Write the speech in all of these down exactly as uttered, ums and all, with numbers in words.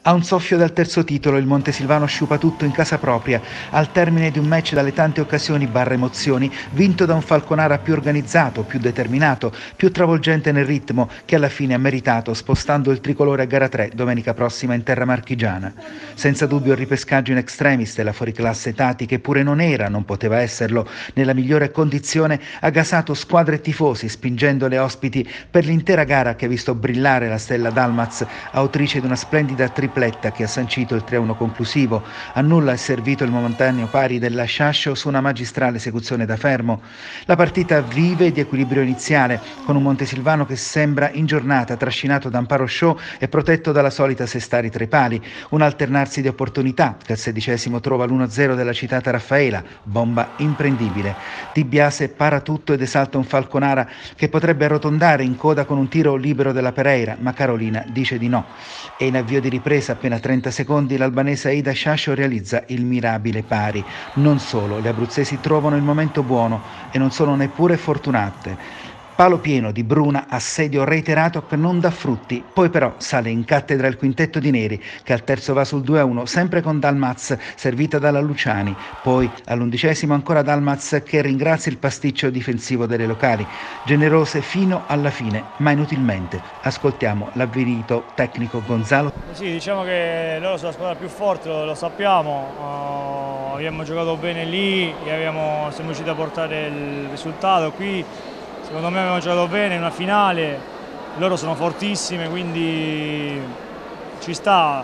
A un soffio dal terzo titolo il Montesilvano sciupa tutto in casa propria, al termine di un match dalle tante occasioni barra emozioni, vinto da un Falconara più organizzato, più determinato, più travolgente nel ritmo, che alla fine ha meritato, spostando il tricolore a gara tre domenica prossima in terra marchigiana. Senza dubbio il ripescaggio in extremis della fuoriclasse Tati, che pure non era, non poteva esserlo, nella migliore condizione, ha gasato squadre e tifosi, spingendo le ospiti per l'intera gara che ha visto brillare la stella Dalmaz, autrice di una splendida tripletta che ha sancito il tre a uno conclusivo. A nulla è servito il momentaneo pari della Sciascio su una magistrale esecuzione da fermo. La partita vive di equilibrio iniziale, con un Montesilvano che sembra in giornata, trascinato da Amparo Show e protetto dalla solita Sestari tra i pali. Un alternarsi di opportunità, che al sedicesimo trova l'uno a zero della citata Raffaela, bomba imprendibile. Di Biase para tutto ed esalta un Falconara che potrebbe arrotondare in coda con un tiro libero della Pereira, ma Carolina dice di no. E in avvio di ripresa, appena trenta secondi, l'albanese Aida Sciascio realizza il mirabile pari. Non solo, le abruzzesi trovano il momento buono e non sono neppure fortunate. Palo pieno di Bruna, assedio reiterato che non dà frutti, poi però sale in cattedra il quintetto di neri che al terzo va sul due a uno, sempre con Dalmaz servita dalla Luciani, poi all'undicesimo ancora Dalmaz che ringrazia il pasticcio difensivo delle locali, generose fino alla fine ma inutilmente. Ascoltiamo l'avverito tecnico Gonzalo. Sì, diciamo che loro sono la squadra più forte, lo, lo sappiamo, uh, abbiamo giocato bene lì e abbiamo, siamo riusciti a portare il risultato qui. Secondo me abbiamo giocato bene in una finale, loro sono fortissime, quindi ci sta.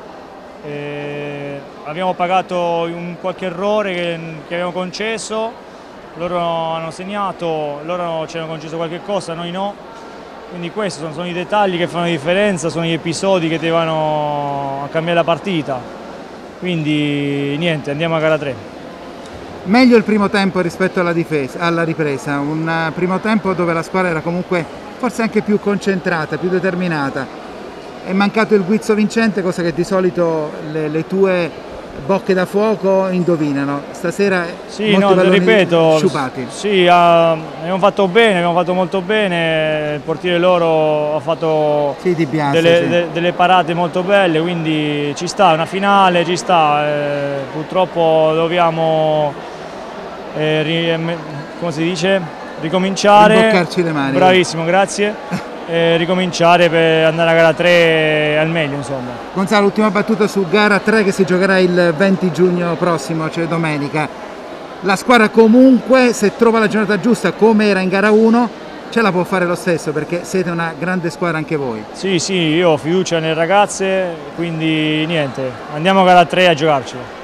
Eh, abbiamo pagato un qualche errore che, che abbiamo concesso, loro hanno segnato, loro ci hanno concesso qualche cosa, noi no. Quindi questi sono, sono i dettagli che fanno la differenza, sono gli episodi che devono cambiare la partita. Quindi niente, andiamo a gara tre. Meglio il primo tempo rispetto alla, difesa, alla ripresa, un primo tempo dove la squadra era comunque forse anche più concentrata, più determinata. È mancato il guizzo vincente, cosa che di solito le, le tue bocche da fuoco indovinano. Stasera sì, molti no, palloni ripeto, sciupati. Sì, uh, abbiamo fatto bene, abbiamo fatto molto bene, il portiere loro ha fatto sì, di Biase, delle, sì. de, delle parate molto belle, quindi ci sta, una finale ci sta, eh, purtroppo dobbiamo... Eh, come si dice? Ricominciare. Rimboccarci le mani. Bravissimo, grazie. eh, ricominciare per andare a gara tre al meglio, insomma. Gonzalo, ultima battuta su gara tre che si giocherà il venti giugno prossimo, cioè domenica. La squadra comunque, se trova la giornata giusta come era in gara uno, ce la può fare lo stesso, perché siete una grande squadra anche voi. Sì, sì, io ho fiducia nelle ragazze, quindi niente, andiamo a gara tre a giocarci.